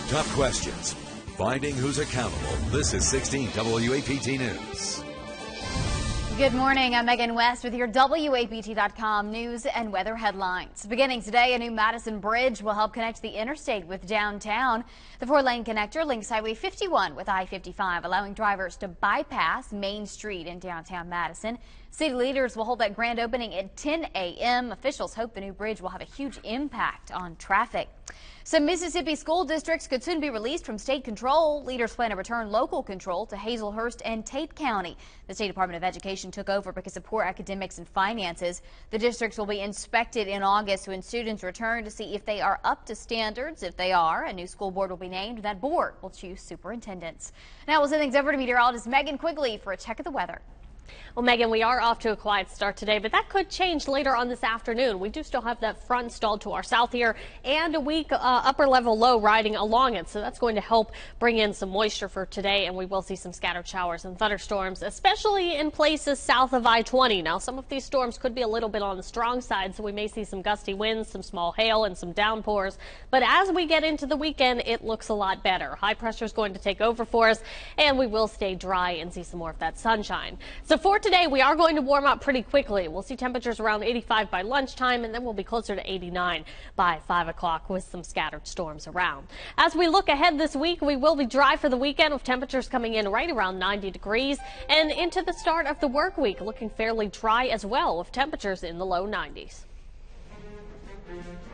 Tough questions. Finding who's accountable. This is 16 WAPT News. Good morning. I'm Megan West with your WAPT.com news and weather headlines. Beginning today, a new Madison bridge will help connect the interstate with downtown. The 4-lane connector links Highway 51 with I-55, allowing drivers to bypass Main Street in downtown Madison. City leaders will hold that grand opening at 10 a.m. Officials hope the new bridge will have a huge impact on traffic. Some Mississippi school districts could soon be released from state control. Leaders plan to return local control to Hazelhurst and Tate County. The State Department of Education took over because of poor academics and finances. The districts will be inspected in August when students return to see if they are up to standards. If they are, a new school board will be named. That board will choose superintendents. Now we'll send things over to meteorologist Megan Quigley for a check of the weather. Well, Megan, we are off to a quiet start today, but that could change later on this afternoon. We do still have that front stalled to our south here and a weak upper level low riding along it. So that's going to help bring in some moisture for today, and we will see some scattered showers and thunderstorms, especially in places south of I-20. Now, some of these storms could be a little bit on the strong side, so we may see some gusty winds, some small hail, and some downpours. But as we get into the weekend, it looks a lot better. High pressure is going to take over for us, and we will stay dry and see some more of that sunshine. So for today, we are going to warm up pretty quickly. We'll see temperatures around 85 by lunchtime, and then we'll be closer to 89 by 5 o'clock with some scattered storms around. As we look ahead this week, we will be dry for the weekend with temperatures coming in right around 90 degrees, and into the start of the work week looking fairly dry as well with temperatures in the low 90s.